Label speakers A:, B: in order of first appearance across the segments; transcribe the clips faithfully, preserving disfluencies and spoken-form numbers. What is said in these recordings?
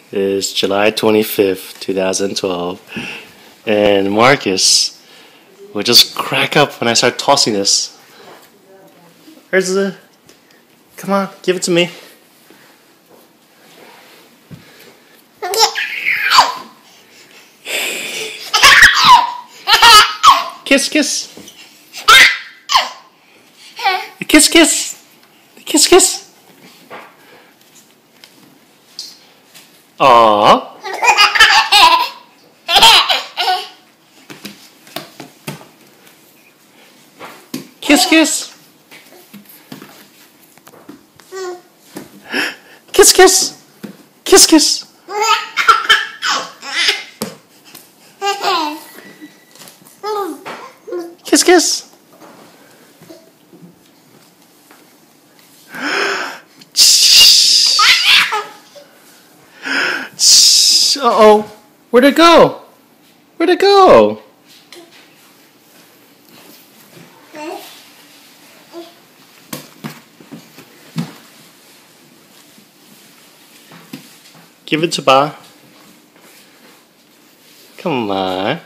A: is July twenty-fifth, two thousand twelve, and Marcus will just crack up when I start tossing this. Where's the... Come on, give it to me. Kiss, kiss. Kiss, kiss. Kiss, kiss. Aww. Kiss, kiss. Kiss, kiss. Kiss, kiss. Kiss, kiss. Uh-oh. Where'd it go? Where'd it go? Give it to Ba. Come on.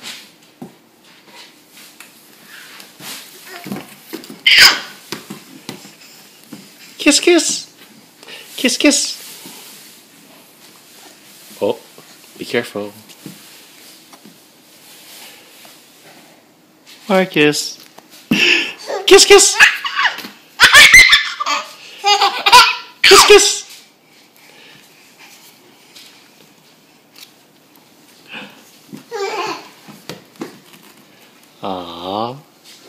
A: Kiss, kiss. Kiss, kiss. Oh, be careful. Marcus. Kiss, kiss. Kiss, kiss. Aww.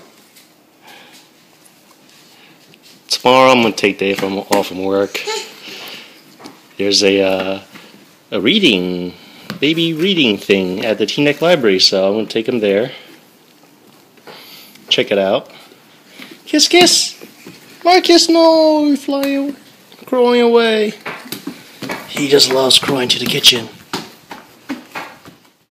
A: Tomorrow I'm gonna take day from off from work. There's a uh, a reading, baby reading thing at the Teaneck Library, so I'm gonna take him there. Check it out. Kiss, kiss. Marcus, no, you're flying, crawling away. He just loves crawling to the kitchen.